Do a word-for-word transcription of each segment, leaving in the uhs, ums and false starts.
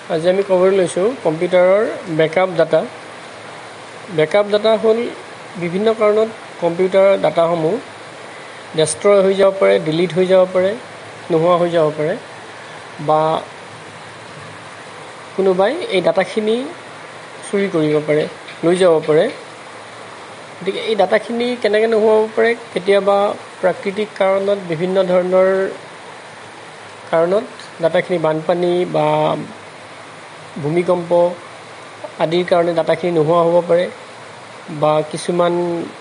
আজি আমি ক'বলৈ লৈছোঁ কম্পিউটাৰৰ বেকআপ ডাটা। বেকআপ ডাটা হ'ল বিভিন্ন কাৰণত কম্পিউটাৰৰ ডাটাসমূহ ডেষ্ট্ৰয় হৈ যাব পাৰে, ডিলিট হৈ যাব পাৰে, নোহোৱা হৈ যাব পাৰে, বা কোনোবাই এই ডাটাখিনি চুৰি কৰিব পাৰে, লৈ যাব পাৰে। গতিকে এই ডাটাখিনি কেনেকৈ নোহোৱা হ'ব পাৰে? কেতিয়াবা প্ৰাকৃতিক কাৰণত, বিভিন্ন ধৰণৰ কাৰণত ডাটাখিনি বানপানী বা ভূমিকম্প আদিৰ কাৰণে ডাটাখিনি নোহোৱা হ'ব পাৰে, বা কিছুমান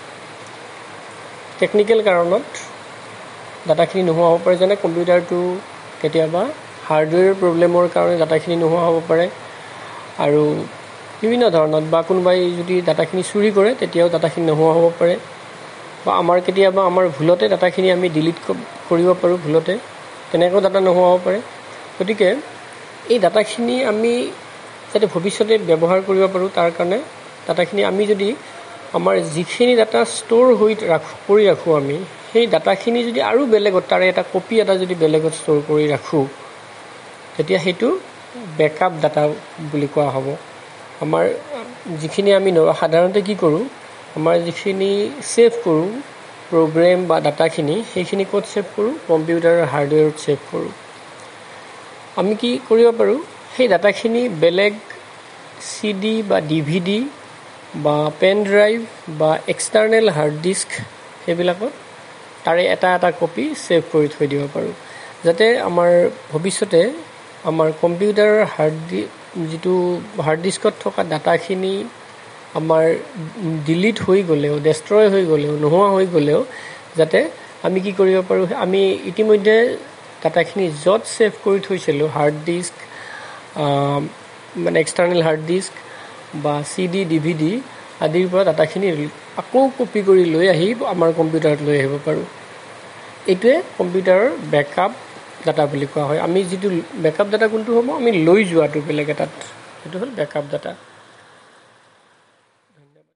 টেকনিকেল কাৰণত ডাটাখিনি নোহোৱা হ'ব পাৰে, যেনে কম্পিউটাৰটো কেতিয়াবা হাৰ্ডৱেৰ প্ৰব্লেমৰ কাৰণে ডাটাখিনি নোহোৱা হ'ব পাৰে, আৰু বিভিন্ন ধৰণত, বা কোনোবাই যদি ডাটাখিনি চুৰি কৰে তেতিয়াও ডাটাখিনি নোহোৱা হ'ব পাৰে, বা আমাৰ কেতিয়াবা আমাৰ ভুলতে ডাটাখিনি আমি ডিলিট কৰিব পাৰোঁ, ভুলতে তেনেকৈও ডাটা নোহোৱা হ'ব পাৰে। গতিকে এই ডাটাখিনি আমি যাতে ভৱিষ্যতে ব্যৱহাৰ কৰিব পাৰোঁ, তাৰ কাৰণে ডাটাখিনি আমি যদি আমাৰ যিখিনি ডাটা ষ্ট'ৰ হৈ ৰাখোঁ কৰি ৰাখোঁ আমি সেই ডাটাখিনি যদি আৰু বেলেগত তাৰে এটা কপি এটা যদি বেলেগত ষ্ট'ৰ কৰি ৰাখোঁ, তেতিয়া সেইটো বেকআপ ডাটা বুলি কোৱা হ'ব। আমাৰ যিখিনি আমি সাধাৰণতে কি কৰোঁ, আমাৰ যিখিনি ছেভ কৰোঁ প্ৰগ্ৰেম বা ডাটাখিনি, সেইখিনি ক'ত ছেভ কৰোঁ? কম্পিউটাৰৰ হাৰ্ডৱেৰত ছেভ কৰোঁ। আমি কি কৰিব পাৰোঁ? সেই ডাটাখিনি বেলেগ চি ডি বা ডি ভি ডি বা পেন ড্ৰাইভ বা এক্সটাৰ্নেল হাৰ্ড ডিস্ক, সেইবিলাকত তাৰে এটা এটা কপি ছেভ কৰি থৈ দিব পাৰোঁ, যাতে আমাৰ ভৱিষ্যতে আমাৰ কম্পিউটাৰৰ হাৰ্ড ডি যিটো হাৰ্ড ডিস্কত থকা ডাটাখিনি আমাৰ ডিলিট হৈ গ'লেও, ডেষ্ট্ৰয় হৈ গ'লেও, নোহোৱা হৈ গ'লেও যাতে আমি কি কৰিব পাৰোঁ? আমি ইতিমধ্যে ডাটাখিনি য'ত ছেভ কৰি থৈছিলোঁ, হাৰ্ড ডিস্ক মানে এক্সটাৰ্নেল হাৰ্ড ডিস্ক বা C D D V D আদিৰ পৰা ডাটাখিনি আকৌ কপি কৰি লৈ আহি আমাৰ কম্পিউটাৰত লৈ আহিব পাৰোঁ। এইটোৱে কম্পিউটাৰৰ বেকআপ ডাটা বুলি কোৱা হয়। আমি যিটো বেকআপ ডাটা কোনটো হ'ব? আমি লৈ যোৱাটো বেলেগ এটাত, সেইটো হ'ল বেকআপ ডাটা।